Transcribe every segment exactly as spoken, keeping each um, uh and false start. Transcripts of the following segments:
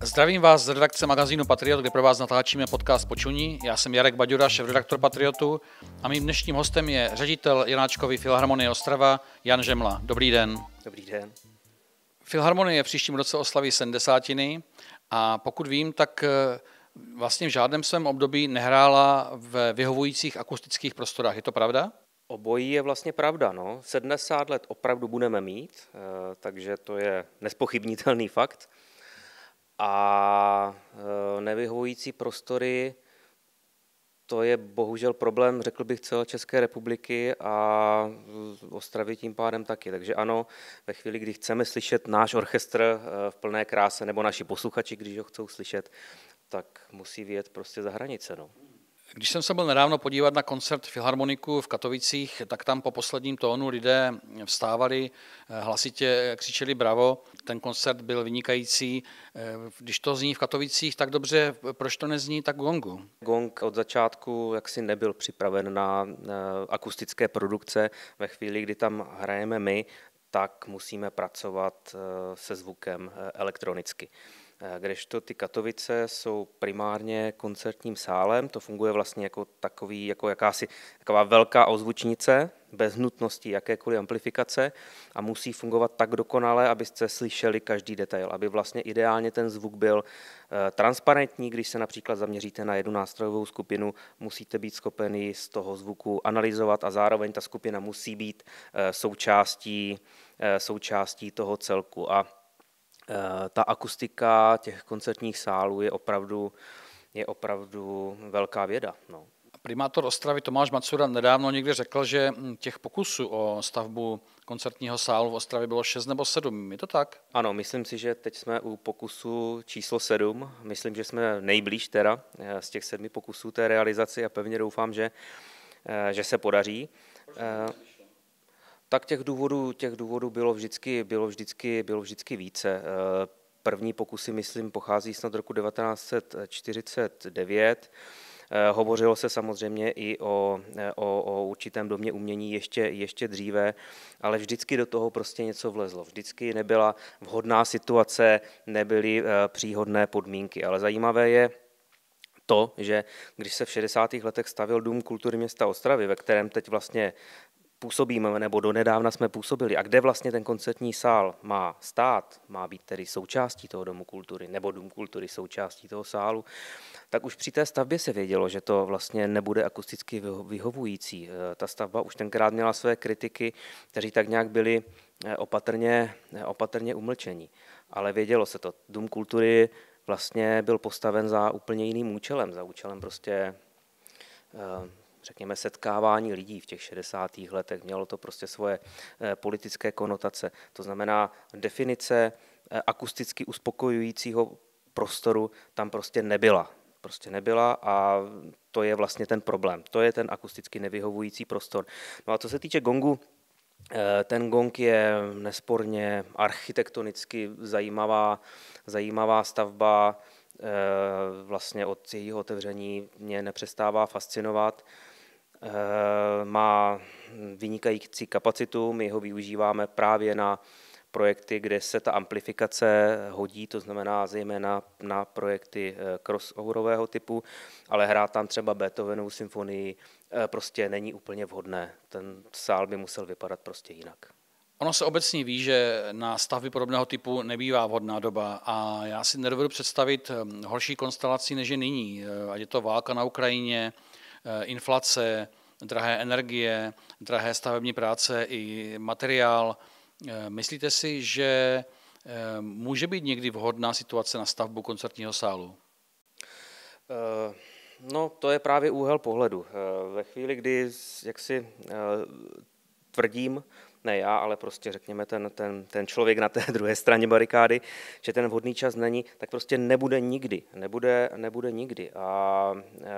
Zdravím vás z redakce magazínu Patriot, kde pro vás natáčíme podcast Počuní. Já jsem Jarek Baďura, šéfredaktor Patriotu a mým dnešním hostem je ředitel Janáčkovy filharmonie Ostrava Jan Žemla. Dobrý den. Dobrý den. Filharmonie v příštím roce oslaví sedmdesátiny a pokud vím, tak vlastně v žádném svém období nehrála v vyhovujících akustických prostorách. Je to pravda? Obojí je vlastně pravda. No. sedmdesát let opravdu budeme mít, takže to je nespochybnitelný fakt. A nevyhovující prostory, to je bohužel problém, řekl bych, celé České republiky a Ostravy tím pádem taky. Takže ano, ve chvíli, kdy chceme slyšet náš orchestr v plné kráse, nebo naši posluchači, když ho chcou slyšet, tak musí vyjet prostě za hranice. No. Když jsem se byl nedávno podívat na koncert Filharmoniku v Katovicích, tak tam po posledním tónu lidé vstávali, hlasitě křičeli bravo. Ten koncert byl vynikající. Když to zní v Katovicích tak dobře, proč to nezní tak gongu? Gong od začátku jaksi nebyl připraven na akustické produkce. Ve chvíli, kdy tam hrajeme my, tak musíme pracovat se zvukem elektronicky. Kdežto ty Katovice jsou primárně koncertním sálem, to funguje vlastně jako takový, jako jakási taková velká ozvučnice, bez nutnosti jakékoliv amplifikace a musí fungovat tak dokonale, abyste slyšeli každý detail, aby vlastně ideálně ten zvuk byl transparentní. Když se například zaměříte na jednu nástrojovou skupinu, musíte být schopeni z toho zvuku analyzovat a zároveň ta skupina musí být součástí, součástí toho celku. A ta akustika těch koncertních sálů je opravdu, je opravdu velká věda. No. Primátor Ostravy Tomáš Macura nedávno někdy řekl, že těch pokusů o stavbu koncertního sálu v Ostravě bylo šest nebo sedm. Je to tak? Ano, myslím si, že teď jsme u pokusu číslo sedm. Myslím, že jsme nejblíž teda z těch sedmi pokusů té realizaci a pevně doufám, že, že se podaří. Tak těch důvodů, těch důvodů bylo vždycky, bylo vždycky, bylo vždycky více. První pokusy, myslím, pochází snad roku devatenáct set čtyřicet devět. Hovořilo se samozřejmě i o, o, o určitém domě umění ještě, ještě dříve, ale vždycky do toho prostě něco vlezlo. Vždycky nebyla vhodná situace, nebyly příhodné podmínky, ale zajímavé je to, že když se v šedesátých letech stavěl Dům kultury města Ostravy, ve kterém teď vlastně působíme, nebo donedávna jsme působili, a kde vlastně ten koncertní sál má stát, má být tedy součástí toho Domu kultury, nebo Dům kultury součástí toho sálu, tak už při té stavbě se vědělo, že to vlastně nebude akusticky vyhovující. Ta stavba už tenkrát měla své kritiky, kteří tak nějak byli opatrně, opatrně umlčení. Ale vědělo se to. Dům kultury vlastně byl postaven za úplně jiným účelem, za účelem prostě řekněme, setkávání lidí v těch šedesátých letech. Mělo to prostě svoje politické konotace. To znamená, definice akusticky uspokojujícího prostoru tam prostě nebyla. Prostě nebyla a to je vlastně ten problém. To je ten akusticky nevyhovující prostor. No a co se týče gongu, ten gong je nesporně architektonicky zajímavá, zajímavá stavba. Vlastně od jejího otevření mě nepřestává fascinovat. Má vynikající kapacitu, my ho využíváme právě na projekty, kde se ta amplifikace hodí, to znamená zejména na projekty crossoverového typu, ale hrát tam třeba Beethovenovu symfonii prostě není úplně vhodné. Ten sál by musel vypadat prostě jinak. Ono se obecně ví, že na stavby podobného typu nebývá vhodná doba a já si nedovedu představit horší konstelaci, než je nyní. Ať je to válka na Ukrajině, inflace, drahé energie, drahé stavební práce i materiál. Myslíte si, že může být někdy vhodná situace na stavbu koncertního sálu? No, to je právě úhel pohledu. Ve chvíli, kdy jaksi tvrdím, ne já, ale prostě řekněme ten, ten, ten člověk na té druhé straně barikády, že ten vhodný čas není, tak prostě nebude nikdy. Nebude, nebude nikdy. A e,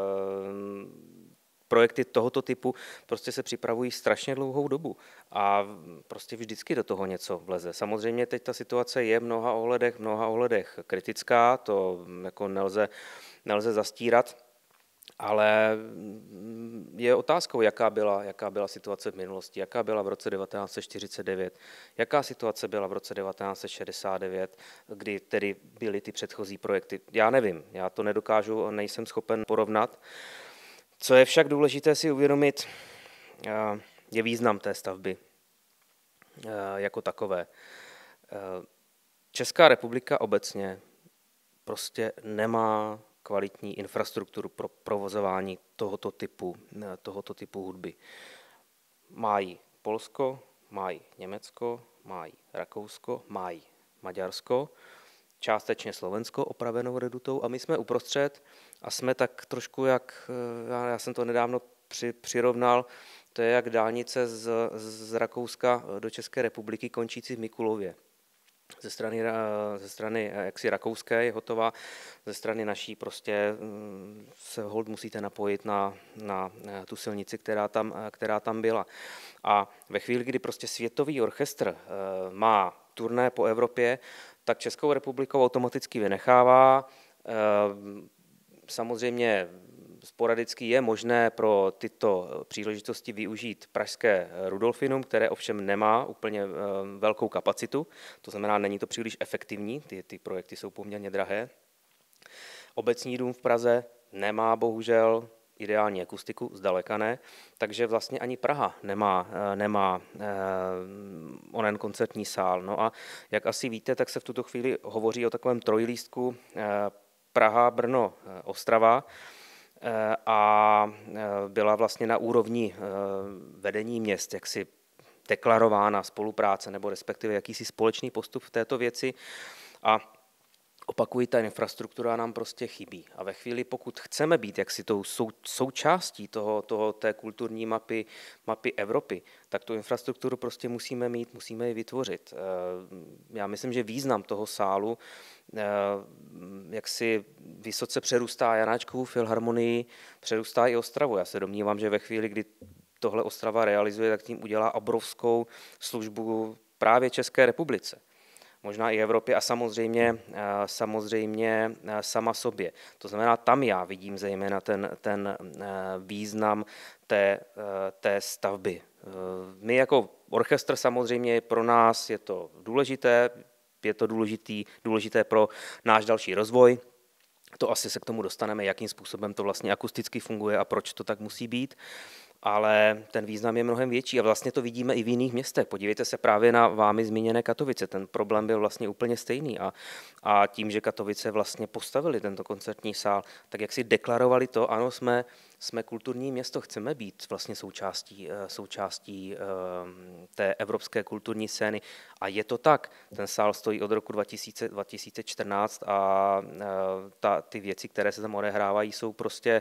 projekty tohoto typu prostě se připravují strašně dlouhou dobu a prostě vždycky do toho něco vleze. Samozřejmě teď ta situace je v mnoha ohledech, mnoha ohledech kritická, to jako nelze, nelze zastírat. Ale je otázkou, jaká byla, jaká byla situace v minulosti, jaká byla v roce devatenáct set čtyřicet devět, jaká situace byla v roce devatenáct set šedesát devět, kdy tedy byly ty předchozí projekty. Já nevím, já to nedokážu, nejsem schopen porovnat. Co je však důležité si uvědomit, je význam té stavby jako takové. Česká republika obecně prostě nemá kvalitní infrastrukturu pro provozování tohoto typu, tohoto typu hudby. Mají Polsko, mají Německo, mají Rakousko, mají Maďarsko, částečně Slovensko opravenou redutou a my jsme uprostřed a jsme tak trošku jak, já jsem to nedávno při, přirovnal, to je jak dálnice z, z Rakouska do České republiky končící v Mikulově. Ze strany, ze strany jaksi rakouské je hotová, ze strany naší prostě se hold musíte napojit na, na tu silnici, která tam, která tam byla. A ve chvíli, kdy prostě světový orchestr má turné po Evropě, tak Českou republiku automaticky vynechává. Samozřejmě sporadicky je možné pro tyto příležitosti využít pražské Rudolfinum, které ovšem nemá úplně velkou kapacitu, to znamená, není to příliš efektivní, ty, ty projekty jsou poměrně drahé. Obecní dům v Praze nemá bohužel ideální akustiku, zdaleka ne, takže vlastně ani Praha nemá, nemá onen koncertní sál. No a jak asi víte, tak se v tuto chvíli hovoří o takovém trojlístku Praha, Brno, Ostrava, a byla vlastně na úrovni vedení měst jaksi deklarována spolupráce nebo respektive jakýsi společný postup v této věci a opakují, ta infrastruktura nám prostě chybí. A ve chvíli, pokud chceme být jaksi tou sou, součástí toho, toho, té kulturní mapy, mapy Evropy, tak tu infrastrukturu prostě musíme mít, musíme ji vytvořit. Já myslím, že význam toho sálu jaksi vysoce přerůstá Janáčkovu filharmonii, přerůstá i Ostravu. Já se domnívám, že ve chvíli, kdy tohle Ostrava realizuje, tak tím udělá obrovskou službu právě České republice. Možná i Evropě a samozřejmě, samozřejmě sama sobě. To znamená, tam já vidím zejména ten, ten význam té, té stavby. My jako orchestr samozřejmě pro nás je to důležité, je to důležitý, důležité pro náš další rozvoj. To asi se k tomu dostaneme, jakým způsobem to vlastně akusticky funguje a proč to tak musí být. Ale ten význam je mnohem větší a vlastně to vidíme i v jiných městech. Podívejte se právě na vámi zmíněné Katovice. Ten problém byl vlastně úplně stejný a, a tím, že Katovice vlastně postavili tento koncertní sál, tak jak si deklarovali to, ano, jsme, jsme kulturní město, chceme být vlastně součástí, součástí té evropské kulturní scény a je to tak. Ten sál stojí od roku dva tisíce, dva tisíce čtrnáct a ta, ty věci, které se tam odehrávají, jsou prostě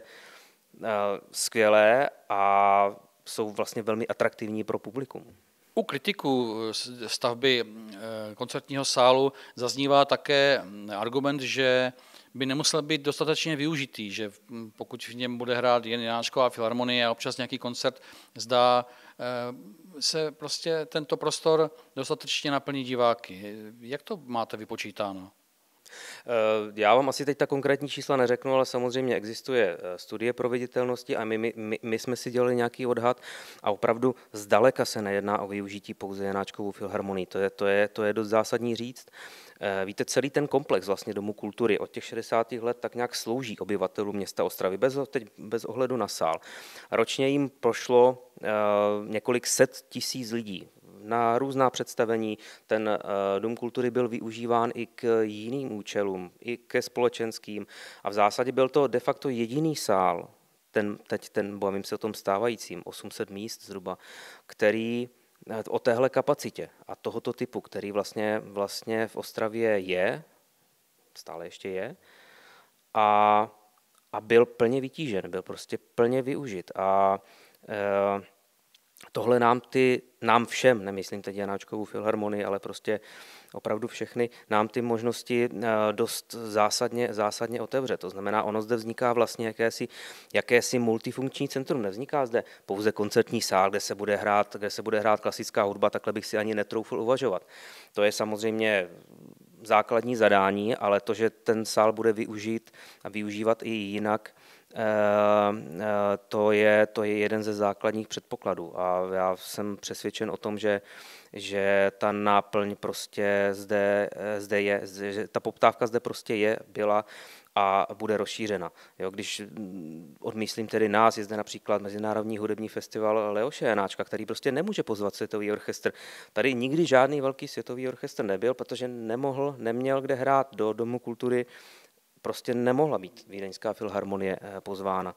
skvělé a jsou vlastně velmi atraktivní pro publikum. U kritiků stavby koncertního sálu zaznívá také argument, že by nemusel být dostatečně využitý, že pokud v něm bude hrát jen Janáčková filharmonie a občas nějaký koncert, zdá se prostě tento prostor dostatečně naplní diváky. Jak to máte vypočítáno? Já vám asi teď ta konkrétní čísla neřeknu, ale samozřejmě existuje studie proveditelnosti a my, my, my jsme si dělali nějaký odhad a opravdu zdaleka se nejedná o využití pouze Janáčkovou filharmonii. To je, to je, to je dost zásadní říct. Víte, celý ten komplex vlastně Domu kultury od těch šedesátých let tak nějak slouží obyvatelům města Ostravy, bez, teď, bez ohledu na sál. Ročně jim prošlo několik set tisíc lidí na různá představení. Ten Dům kultury byl využíván i k jiným účelům, i ke společenským a v zásadě byl to de facto jediný sál, ten, teď ten, bavím se o tom stávajícím, osm set míst zhruba, který o téhle kapacitě a tohoto typu, který vlastně, vlastně v Ostravě je, stále ještě je, a, a byl plně vytížen, byl prostě plně využit. A e, tohle nám, ty, nám všem, nemyslím teď Janáčkovou filharmonii, ale prostě opravdu všechny, nám ty možnosti dost zásadně, zásadně otevře. To znamená, ono zde vzniká vlastně jakési, jakési multifunkční centrum. Nevzniká zde pouze koncertní sál, kde se bude hrát, kde se bude hrát klasická hudba, takhle bych si ani netroufl uvažovat. To je samozřejmě základní zadání, ale to, že ten sál bude využít a využívat i jinak, To je, to je jeden ze základních předpokladů a já jsem přesvědčen o tom, že, že ta náplň prostě zde, zde je, že ta poptávka zde prostě je, byla a bude rozšířena. Jo, když odmyslím tedy nás, je zde například Mezinárodní hudební festival Leoše Janáčka, který prostě nemůže pozvat světový orchestr. Tady nikdy žádný velký světový orchestr nebyl, protože nemohl, neměl kde hrát. Do Domu kultury prostě nemohla být Vídeňská filharmonie pozvána.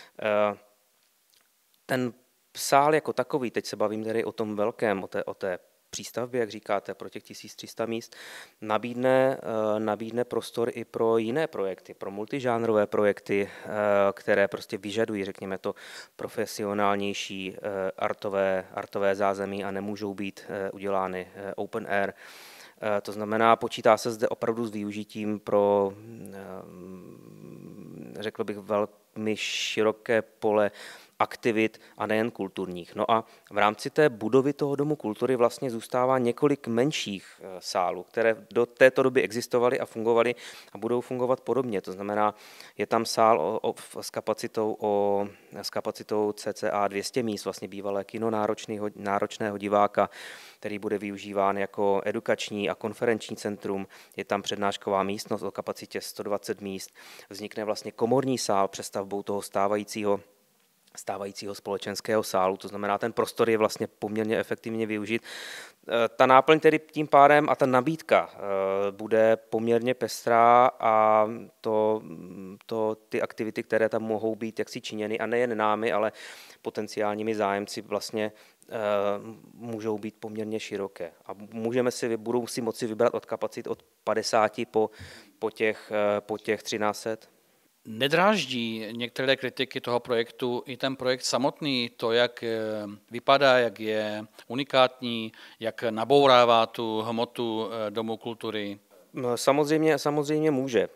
Ten sál jako takový, teď se bavím tedy o tom velkém, o té, o té přístavbě, jak říkáte, pro těch tisíc tři sta míst, nabídne, nabídne prostor i pro jiné projekty, pro multižánrové projekty, které prostě vyžadují, řekněme to, profesionálnější artové, artové zázemí a nemůžou být udělány open air. To znamená, počítá se zde opravdu s využitím pro, řekl bych, velmi široké pole aktivit a nejen kulturních. No a v rámci té budovy toho Domu kultury vlastně zůstává několik menších sálů, které do této doby existovaly a fungovaly a budou fungovat podobně. To znamená, je tam sál o, o, s, kapacitou o, s kapacitou cca dvě stě míst, vlastně bývalé kino náročného, náročného diváka, který bude využíván jako edukační a konferenční centrum. Je tam přednášková místnost o kapacitě sto dvacet míst. Vznikne vlastně komorní sál přestavbou toho stávajícího stávajícího společenského sálu, to znamená, ten prostor je vlastně poměrně efektivně využit. Ta náplň tedy tím pádem a ta nabídka bude poměrně pestrá a to, to, ty aktivity, které tam mohou být jaksi činěny a nejen námi, ale potenciálními zájemci vlastně můžou být poměrně široké. A můžeme si, budou si moci vybrat od kapacit od padesáti po, po těch, po těch třináct set. Nedráždí některé kritiky toho projektu i ten projekt samotný, to, jak vypadá, jak je unikátní, jak nabourává tu hmotu Domu kultury? Samozřejmě, samozřejmě může.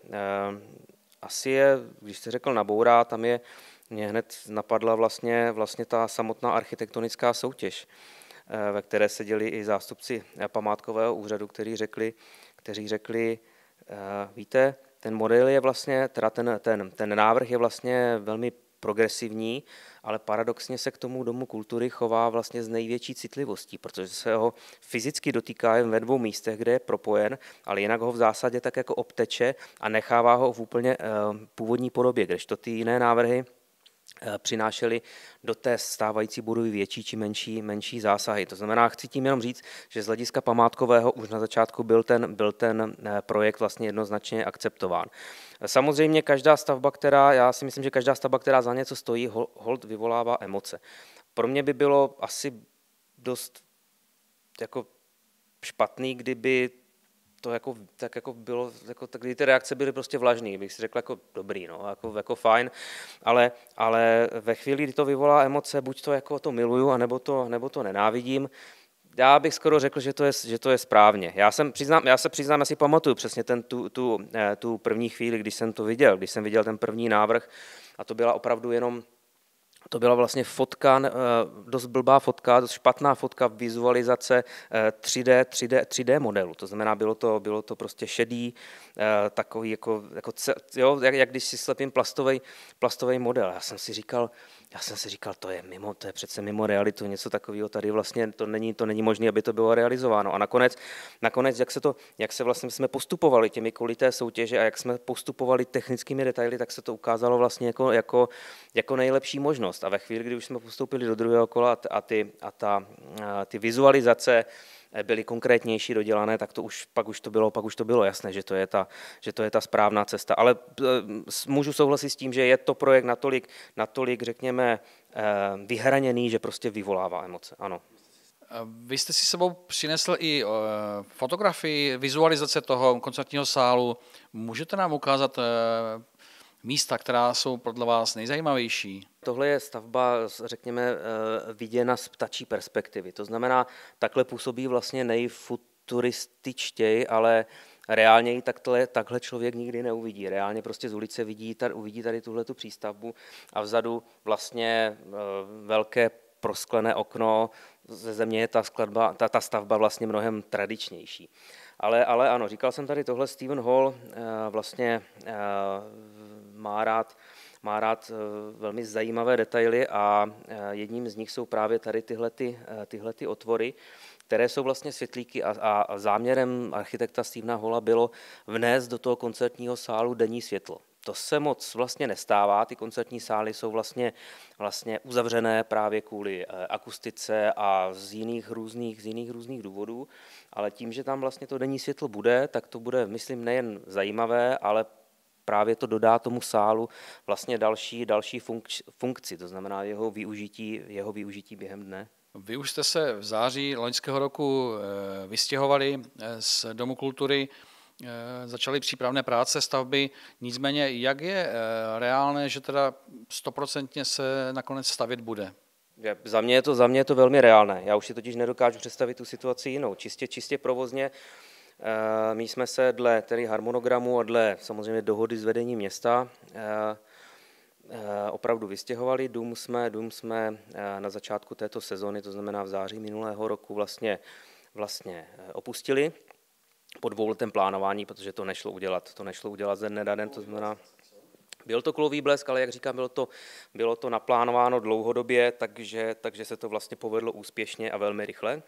Asi je, když jste řekl nabourá, tam je, mě hned napadla vlastně, vlastně ta samotná architektonická soutěž, ve které seděli i zástupci památkového úřadu, kteří řekli, kteří řekli, víte, ten model je vlastně, teda ten, ten, ten návrh je vlastně velmi progresivní, ale paradoxně se k tomu Domu kultury chová vlastně s největší citlivostí, protože se ho fyzicky dotýká jen ve dvou místech, kde je propojen, ale jinak ho v zásadě tak jako obteče a nechává ho v úplně uh, původní podobě, kdežto ty jiné návrhy přinášeli do té stávající budovy větší či menší, menší zásahy. To znamená, chci tím jenom říct, že z hlediska památkového už na začátku byl ten, byl ten projekt vlastně jednoznačně akceptován. Samozřejmě každá stavba, která, já si myslím, že každá stavba, která za něco stojí, hold vyvolává emoce. Pro mě by bylo asi dost jako špatný, kdyby to jako, tak jako bylo, jako, tak kdy ty reakce byly prostě vlažný, bych si řekl jako dobrý, no, jako, jako fajn, ale, ale ve chvíli, kdy to vyvolá emoce, buď to jako to miluju, anebo to, nebo to nenávidím, já bych skoro řekl, že to je, že to je správně. Já, jsem přiznám, já se přiznám, já si pamatuju přesně ten, tu, tu, tu první chvíli, když jsem to viděl, když jsem viděl ten první návrh a to byla opravdu jenom To byla vlastně fotka, dost blbá fotka, dost špatná fotka vizualizace tři dé, tři dé, tři dé modelu. To znamená, bylo to, bylo to prostě šedý, takový jako, jako jo, jak, jak když si slepím plastový, plastový model. Já jsem si říkal, já jsem si říkal, to je mimo, to je přece mimo realitu, něco takového tady vlastně to není, to není možné, aby to bylo realizováno. A nakonec, nakonec jak se to, jak se vlastně jsme postupovali těmi kolité soutěže a jak jsme postupovali technickými detaily, tak se to ukázalo vlastně jako, jako, jako nejlepší možnost. A ve chvíli, kdy už jsme postoupili do druhého kola a ty, a ta, a ty vizualizace byly konkrétnější, dodělané, tak to už, pak, už to bylo, pak už to bylo jasné, že to je ta, že to je ta správná cesta. Ale můžu souhlasit s tím, že je to projekt natolik, natolik řekněme, vyhraněný, že prostě vyvolává emoce. Ano. Vy jste si sebou přinesl i fotografii, vizualizace toho koncertního sálu. Můžete nám ukázat místa, která jsou podle vás nejzajímavější? Tohle je stavba, řekněme, viděna z ptačí perspektivy. To znamená, takhle působí vlastně nejfuturističtěji, ale reálně ji takhle, takhle člověk nikdy neuvidí. Reálně prostě z ulice vidí tady, uvidí tady tuhletu přístavbu a vzadu vlastně velké prosklené okno, ze země je ta, skladba, ta, ta stavba vlastně mnohem tradičnější. Ale, ale ano, říkal jsem tady tohle, Stephen Hall vlastně má rád, má rád velmi zajímavé detaily a jedním z nich jsou právě tady tyhle, ty, tyhle ty otvory, které jsou vlastně světlíky a, a záměrem architekta Stevena Halla bylo vnést do toho koncertního sálu denní světlo. To se moc vlastně nestává, ty koncertní sály jsou vlastně, vlastně uzavřené právě kvůli akustice a z jiných různých, z jiných různých důvodů, ale tím, že tam vlastně to denní světlo bude, tak to bude, myslím, nejen zajímavé, ale právě to dodá tomu sálu vlastně další, další funkci, to znamená jeho využití, jeho využití během dne. Vy už jste se v září loňského roku vystěhovali z Domu kultury, začaly přípravné práce stavby, nicméně jak je reálné, že teda stoprocentně se nakonec stavět bude? Za mě je to, za mě je to velmi reálné, já už si totiž nedokážu představit tu situaci jinou, čistě, čistě provozně. My jsme se dle tedy harmonogramu a dle samozřejmě dohody s vedením města opravdu vystěhovali. Dům jsme, dům jsme na začátku této sezony, to znamená v září minulého roku, vlastně, vlastně opustili po dvouletém plánování, protože to nešlo udělat. To nešlo udělat ze dne na den, to znamená, byl to kulový blesk, ale jak říkám, bylo to, bylo to naplánováno dlouhodobě, takže, takže se to vlastně povedlo úspěšně a velmi rychle.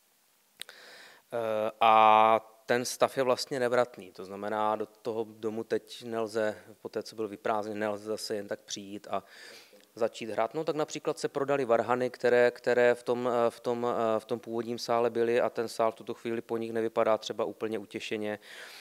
A ten stav je vlastně nevratný, to znamená, do toho domu teď nelze, po té, co byl vyprázdněn, nelze zase jen tak přijít a začít hrát. No tak například se prodali varhany, které, které v, tom, v, tom, v tom původním sále byly a ten sál v tuto chvíli po nich nevypadá třeba úplně utěšeně.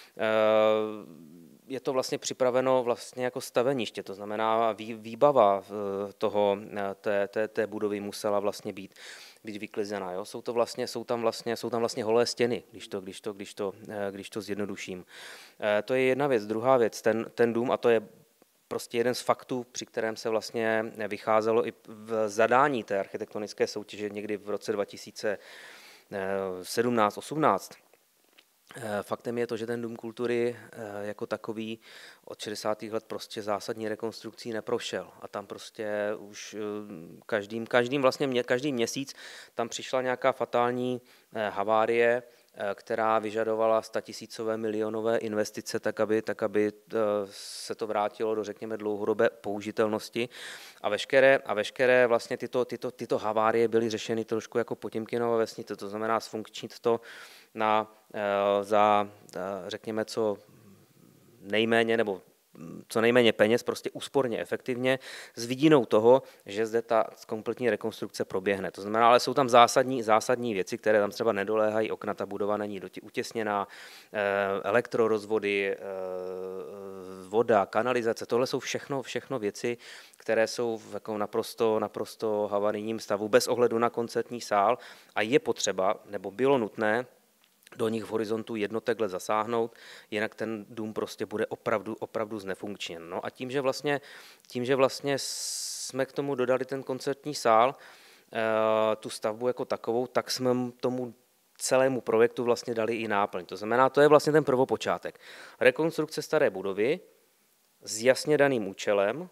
Je to vlastně připraveno vlastně jako staveniště, to znamená výbava toho, té, té, té budovy musela vlastně být, být vyklizená. Jo? Jsou, to vlastně, jsou, tam vlastně, jsou tam vlastně holé stěny, když to, když to, když to, když to zjednoduším. To je jedna věc. Druhá věc, ten, ten dům, a to je prostě jeden z faktů, při kterém se vlastně vycházelo i v zadání té architektonické soutěže někdy v roce dva tisíce sedmnáct osmnáct. Faktem je to, že ten dům kultury jako takový od šedesátých let prostě zásadní rekonstrukcí neprošel a tam prostě už každým, každým, vlastně, každý měsíc tam přišla nějaká fatální havárie, která vyžadovala statisícové milionové investice, tak aby, tak aby se to vrátilo do, řekněme, dlouhodobé použitelnosti. A veškeré, a veškeré vlastně tyto, tyto, tyto havárie byly řešeny trošku jako Potěmkinova vesnice, to znamená zfunkčnit to na, za, řekněme, co nejméně, nebo co nejméně peněz, prostě úsporně, efektivně, s vidinou toho, že zde ta kompletní rekonstrukce proběhne. To znamená, ale jsou tam zásadní, zásadní věci, které tam třeba nedoléhají, okna, ta budova není utěsněná, elektrorozvody, voda, kanalizace, tohle jsou všechno, všechno věci, které jsou v jako naprosto, naprosto havarijním stavu, bez ohledu na koncertní sál a je potřeba, nebo bylo nutné, do nich v horizontu jednotekle zasáhnout, jinak ten dům prostě bude opravdu, opravdu znefunkčněn. No a tím, že vlastně, tím, že vlastně jsme k tomu dodali ten koncertní sál, tu stavbu jako takovou, tak jsme tomu celému projektu vlastně dali i náplň. To znamená, to je vlastně ten prvopočátek. Rekonstrukce staré budovy s jasně daným účelem,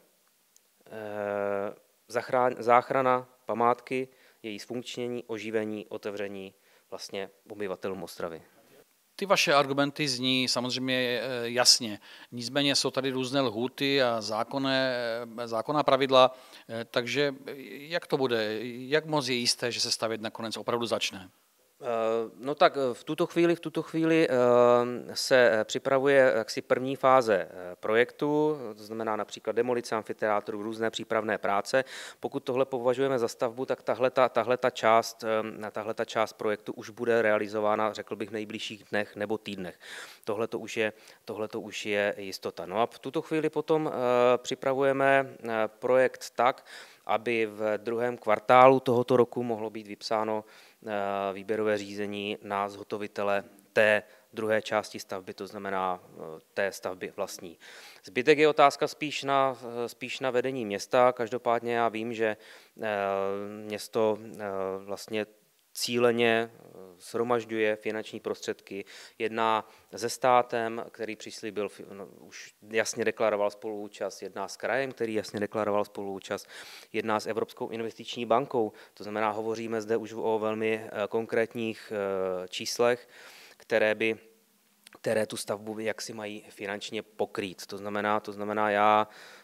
záchrana památky, její zfunkčnění, oživení, otevření vlastně obyvatelům Ostravy. Ty vaše argumenty zní samozřejmě jasně. Nicméně jsou tady různé lhůty a zákonné, zákonná pravidla, takže jak to bude? Jak moc je jisté, že se stavět nakonec opravdu začne? No tak v tuto chvíli, v tuto chvíli se připravuje jaksi první fáze projektu, to znamená například demolice amfiteátru, různé přípravné práce. Pokud tohle považujeme za stavbu, tak tahleta, tahleta, část, tahleta část projektu už bude realizována, řekl bych, v nejbližších dnech nebo týdnech. Tohle to už je, tohleto už je jistota. No a v tuto chvíli potom připravujeme projekt tak, aby v druhém kvartálu tohoto roku mohlo být vypsáno výběrové řízení na zhotovitele té druhé části stavby, to znamená té stavby vlastní. Zbytek je otázka spíš na, spíš na vedení města. Každopádně já vím, že město vlastně cíleně shromažďuje finanční prostředky, jedná se státem, který přislíbil, no, už jasně deklaroval spoluúčast, jedná s krajem, který jasně deklaroval spoluúčast, jedná s Evropskou investiční bankou, to znamená, hovoříme zde už o velmi konkrétních číslech, které by které tu stavbu jaksi mají finančně pokrýt. To znamená, to znamená, já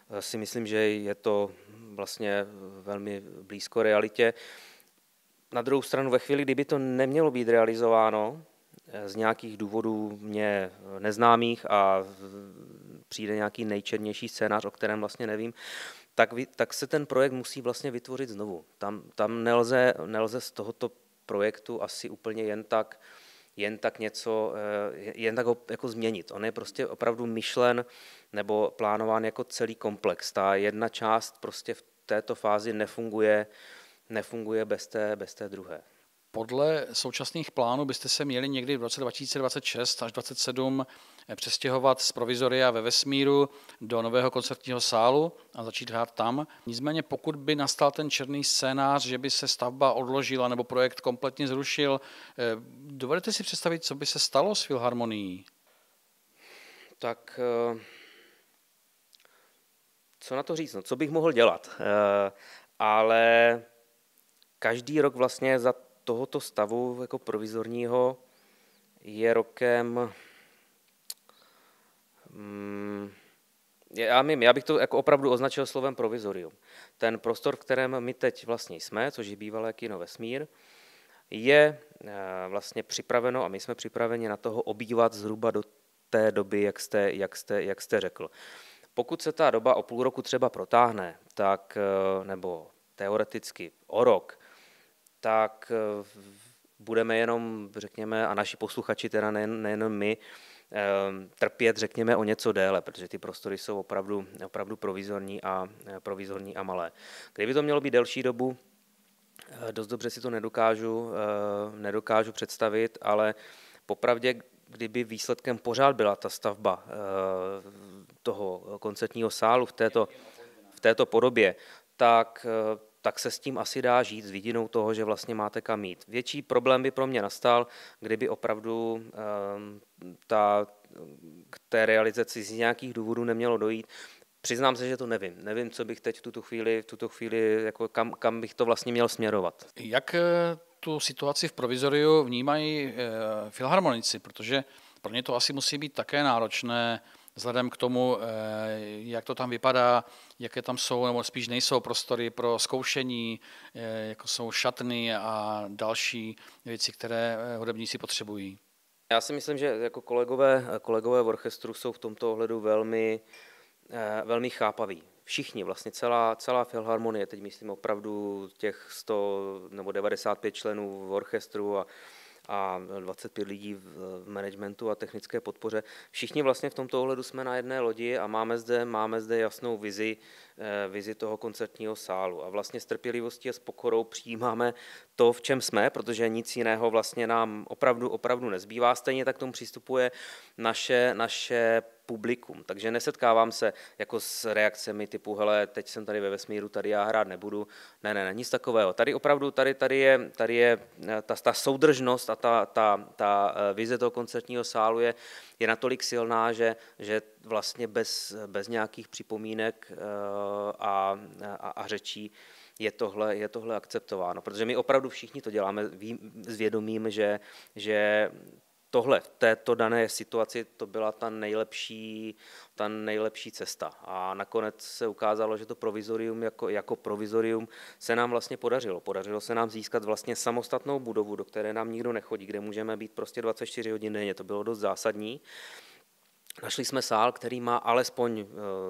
si myslím, že je to vlastně velmi blízko realitě. Na druhou stranu, ve chvíli, kdyby to nemělo být realizováno z nějakých důvodů mě neznámých a přijde nějaký nejčernější scénář, o kterém vlastně nevím, tak, tak se ten projekt musí vlastně vytvořit znovu. Tam, tam nelze, nelze z tohoto projektu asi úplně jen tak, jen tak něco, jen tak ho jako změnit. On je prostě opravdu myšlen nebo plánován jako celý komplex. Ta jedna část prostě v této fázi nefunguje, nefunguje bez té, bez té druhé. Podle současných plánů byste se měli někdy v roce dva tisíce dvacet šest až dvacet sedm přestěhovat z provizoria ve vesmíru do nového koncertního sálu a začít hrát tam. Nicméně pokud by nastal ten černý scénář, že by se stavba odložila nebo projekt kompletně zrušil, dovedete si představit, co by se stalo s Filharmonií? Tak co na to říct? No, co bych mohl dělat? Ale každý rok vlastně za tohoto stavu jako provizorního je rokem, hmm, já, mím, já bych to jako opravdu označil slovem provizorium. Ten prostor, v kterém my teď vlastně jsme, což je bývalé kino Vesmír, je vlastně připraveno a my jsme připraveni na toho obývat zhruba do té doby, jak jste, jak jste, jak jste řekl. Pokud se ta doba o půl roku třeba protáhne, tak, nebo teoreticky o rok, tak budeme jenom, řekněme, a naši posluchači, teda nejen, nejen my, trpět, řekněme, o něco déle, protože ty prostory jsou opravdu, opravdu provizorní a, provizorní a malé. Kdyby to mělo být delší dobu, dost dobře si to nedokážu, nedokážu představit, ale popravdě, kdyby výsledkem pořád byla ta stavba toho koncertního sálu v této, v této podobě, tak tak se s tím asi dá žít s vidinou toho, že vlastně máte kam jít. Větší problém by pro mě nastal, kdyby opravdu ta, k té realizaci z nějakých důvodů nemělo dojít. Přiznám se, že to nevím. Nevím, co bych teď v tuto chvíli, v tuto chvíli jako kam, kam bych to vlastně měl směrovat. Jak tu situaci v provizoriu vnímají filharmonici, protože pro ně to asi musí být také náročné, vzhledem k tomu, jak to tam vypadá, jaké tam jsou, nebo spíš nejsou prostory pro zkoušení, jako jsou šatny a další věci, které hudebníci potřebují. Já si myslím, že jako kolegové, kolegové v orchestru jsou v tomto ohledu velmi, velmi chápaví. Všichni, vlastně celá, celá filharmonie, teď myslím opravdu těch sto nebo devadesát pět členů v orchestru a a dvacet pět lidí v managementu a technické podpoře. Všichni vlastně v tomto ohledu jsme na jedné lodi a máme zde, máme zde jasnou vizi, vizi toho koncertního sálu. A vlastně s trpělivostí a s pokorou přijímáme to, v čem jsme, protože nic jiného vlastně nám opravdu, opravdu nezbývá. Stejně tak k tomu přistupuje naše, naše publikum. Takže nesetkávám se jako s reakcemi typu, hele, teď jsem tady ve vesmíru, tady já hrát nebudu. Ne, ne, ne, nic takového. Tady opravdu, tady, tady je, tady je ta, ta soudržnost a ta, ta, ta vize toho koncertního sálu je, je natolik silná, že, že vlastně bez, bez nějakých připomínek a, a, a řečí je tohle, je tohle akceptováno. Protože my opravdu všichni to děláme s vědomím, že, že tohle v této dané situaci to byla ta nejlepší, ta nejlepší cesta. A nakonec se ukázalo, že to provizorium jako, jako provizorium se nám vlastně podařilo. Podařilo se nám získat vlastně samostatnou budovu, do které nám nikdo nechodí, kde můžeme být prostě dvacet čtyři hodin denně. To bylo dost zásadní. Našli jsme sál, který má alespoň,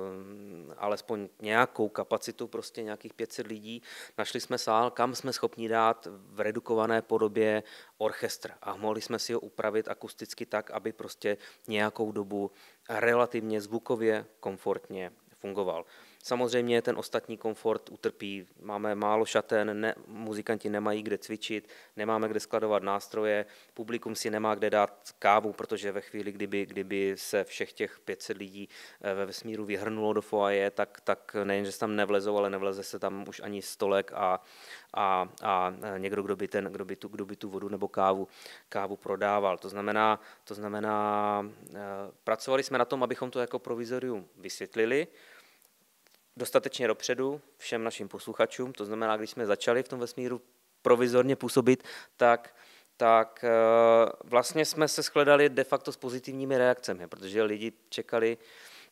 alespoň nějakou kapacitu, prostě nějakých pět set lidí. Našli jsme sál, kam jsme schopni dát v redukované podobě orchestr a mohli jsme si ho upravit akusticky tak, aby prostě nějakou dobu relativně zvukově komfortně fungoval. Samozřejmě ten ostatní komfort utrpí, máme málo šaten, ne, muzikanti nemají kde cvičit, nemáme kde skladovat nástroje, publikum si nemá kde dát kávu, protože ve chvíli, kdyby, kdyby se všech těch pět set lidí ve vesmíru vyhrnulo do foaje, tak, tak nejen, že se tam nevlezou, ale nevleze se tam už ani stolek a, a, a někdo, kdo by, ten, kdo, by tu, kdo by tu vodu nebo kávu, kávu prodával. To znamená, to znamená, pracovali jsme na tom, abychom to jako provizorium vysvětlili, dostatečně dopředu všem našim posluchačům, to znamená, když jsme začali v tom vesmíru provizorně působit, tak, tak vlastně jsme se shledali de facto s pozitivními reakcemi, protože lidi čekali,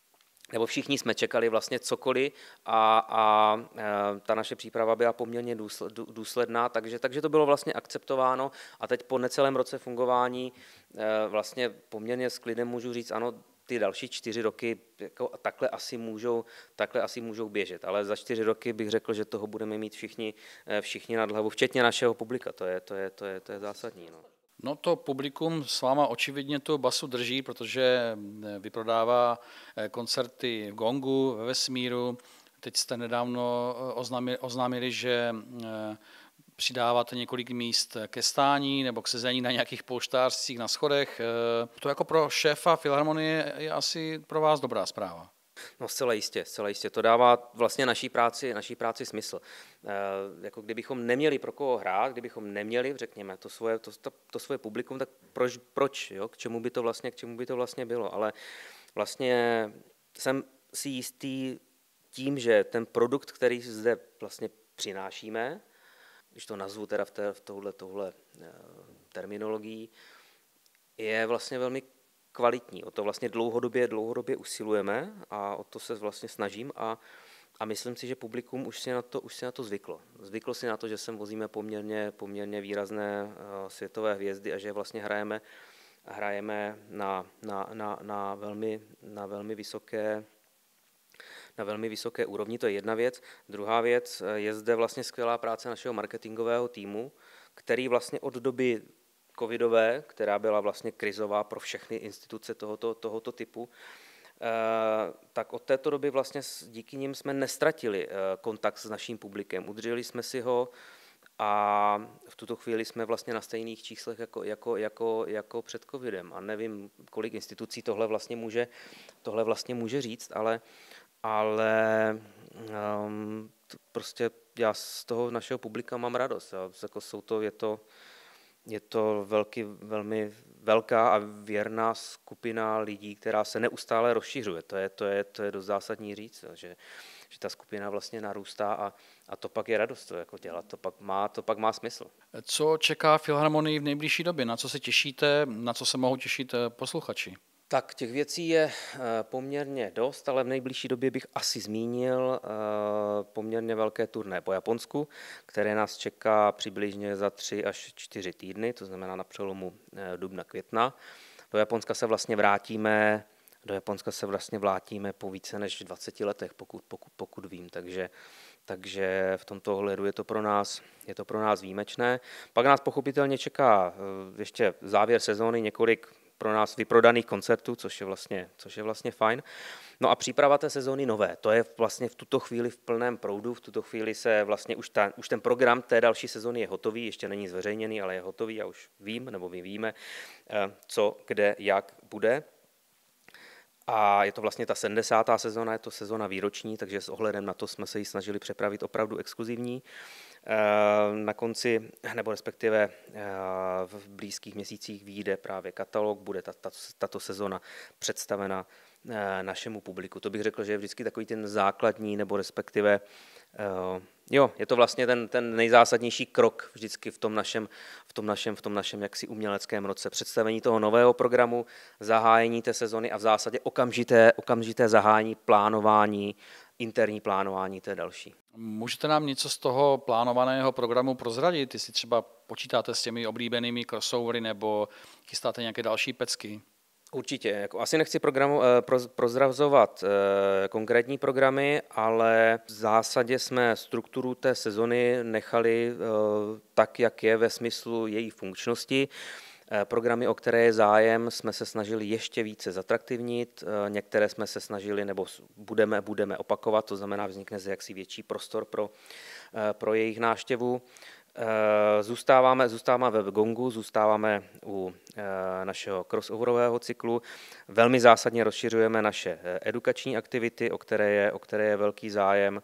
nebo všichni jsme čekali vlastně cokoliv a, a ta naše příprava byla poměrně důsledná, takže, takže to bylo vlastně akceptováno a teď po necelém roce fungování vlastně poměrně s klidem můžu říct, ano, ty další čtyři roky jako takhle asi můžou, takhle asi můžou běžet, ale za čtyři roky bych řekl, že toho budeme mít všichni, všichni nad hlavu, včetně našeho publika, to je, to je, to je, to je zásadní. No. No to publikum s váma očividně tu basu drží, protože vyprodává koncerty v Gongu, ve Vesmíru. Teď jste nedávno oznámili, oznámili že přidáváte několik míst ke stání nebo k sezení na nějakých polštářcích na schodech. To jako pro šéfa Filharmonie je asi pro vás dobrá zpráva. No zcela jistě, zcela jistě. To dává vlastně naší práci, naší práci smysl. E, jako kdybychom neměli pro koho hrát, kdybychom neměli, řekněme, to svoje, to, to, to svoje publikum, tak proč, proč jo? K čemu by to vlastně, k čemu by to vlastně bylo? Ale vlastně jsem si jistý tím, že ten produkt, který zde vlastně přinášíme, když to nazvu teda v, té, v touhle, touhle e, terminologii, je vlastně velmi kvalitní. O to vlastně dlouhodobě, dlouhodobě usilujeme a o to se vlastně snažím a, a myslím si, že publikum už si na to, už si na to zvyklo. Zvyklo si na to, že sem vozíme poměrně, poměrně výrazné uh, světové hvězdy a že vlastně hrajeme, hrajeme na, na, na, na, velmi, na velmi vysoké na velmi vysoké úrovni, to je jedna věc. Druhá věc, je zde vlastně skvělá práce našeho marketingového týmu, který vlastně od doby covidové, která byla vlastně krizová pro všechny instituce tohoto, tohoto typu, tak od této doby vlastně díky nim jsme nestratili kontakt s naším publikem. Udrželi jsme si ho a v tuto chvíli jsme vlastně na stejných číslech jako, jako, jako, jako před covidem. A nevím, kolik institucí tohle vlastně může, tohle vlastně může říct, ale, ale um, prostě já z toho našeho publika mám radost. Jako jsou to, je to Je to velký, velmi velká a věrná skupina lidí, která se neustále rozšiřuje. To je, to je, to je dost zásadní říct, že, že ta skupina vlastně narůstá a, a to pak je radost to jako dělat, to pak, má, to pak má smysl. Co čeká Filharmonii v nejbližší době? Na co se těšíte, na co se mohou těšit posluchači? Tak těch věcí je poměrně dost, ale v nejbližší době bych asi zmínil poměrně velké turné po Japonsku, které nás čeká přibližně za tři až čtyři týdny, to znamená na přelomu dubna, května. Do Japonska se vlastně vrátíme, do Japonska se vlastně vrátíme po více než dvaceti letech, pokud, pokud, pokud vím, takže Takže v tomto ohledu je to pro nás, je to pro nás výjimečné. Pak nás pochopitelně čeká ještě závěr sezóny, několik pro nás vyprodaných koncertů, což je vlastně, což je vlastně fajn. No a příprava té sezóny nové, to je vlastně v tuto chvíli v plném proudu, v tuto chvíli se vlastně už, ta, už ten program té další sezóny je hotový, ještě není zveřejněný, ale je hotový, já už vím, nebo my víme, co, kde, jak bude. A je to vlastně ta sedmdesátá sezóna, je to sezóna výroční, takže s ohledem na to jsme se ji snažili přepravit opravdu exkluzivní. Na konci, nebo respektive v blízkých měsících vyjde právě katalog, bude tato, tato sezóna představena našemu publiku. To bych řekl, že je vždycky takový ten základní, nebo respektive, jo, je to vlastně ten, ten nejzásadnější krok vždycky v tom našem, v tom našem, v tom našem jaksi uměleckém roce. Představení toho nového programu, zahájení té sezony a v zásadě okamžité, okamžité zahájení plánování, interní plánování té další. Můžete nám něco z toho plánovaného programu prozradit, jestli třeba počítáte s těmi oblíbenými crossovery nebo chystáte nějaké další pecky? Určitě. Jako asi nechci programu, prozrazovat konkrétní programy, ale v zásadě jsme strukturu té sezony nechali tak, jak je ve smyslu její funkčnosti. Programy, o které je zájem, jsme se snažili ještě více zatraktivnit, některé jsme se snažili nebo budeme, budeme opakovat, to znamená, vznikne jaksi větší prostor pro, pro jejich návštěvu. Zůstáváme, zůstáváme v Gongu, zůstáváme u našeho crossoverového cyklu. Velmi zásadně rozšiřujeme naše edukační aktivity, o které je, o které je velký zájem.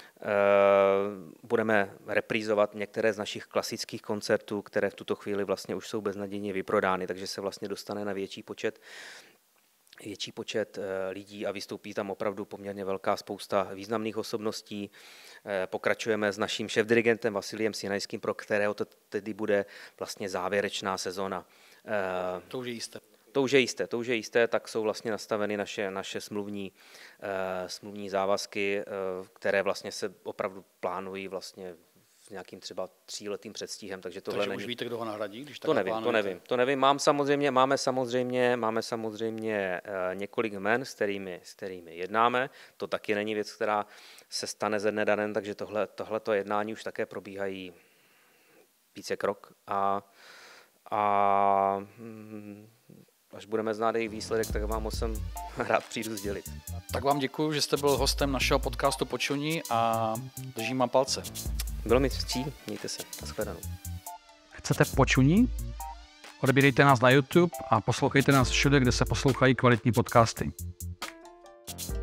Budeme reprízovat některé z našich klasických koncertů, které v tuto chvíli vlastně už jsou beznadějně vyprodány, takže se vlastně dostane na větší počet větší počet lidí a vystoupí tam opravdu poměrně velká spousta významných osobností. Pokračujeme s naším šéfdirigentem Vasiliem Sinajským, pro kterého to tedy bude vlastně závěrečná sezóna. To už je jisté. To už je jisté, to už je jisté, tak jsou vlastně nastaveny naše, naše smluvní, uh, smluvní závazky, uh, které vlastně se opravdu plánují vlastně s nějakým třeba tříletým předstihem, takže tohle takže není... už víte, kdo ho nahradí, když to nevím, plánujete? to nevím, to nevím. Mám samozřejmě, máme samozřejmě, máme samozřejmě uh, několik jmen, s kterými, s kterými jednáme. To taky není věc, která se stane ze dne na den, takže tohle, tohleto jednání už také probíhají více krok a, a hm, až budeme znát jejich výsledek, tak vám ho sem rád přijdu sdělit. Tak vám děkuji, že jste byl hostem našeho podcastu Počuní a držím vám palce. Bylo mi ctí, mějte se, nashledanou. Chcete Počuní? Odebírejte nás na YouTube a poslouchejte nás všude, kde se poslouchají kvalitní podcasty.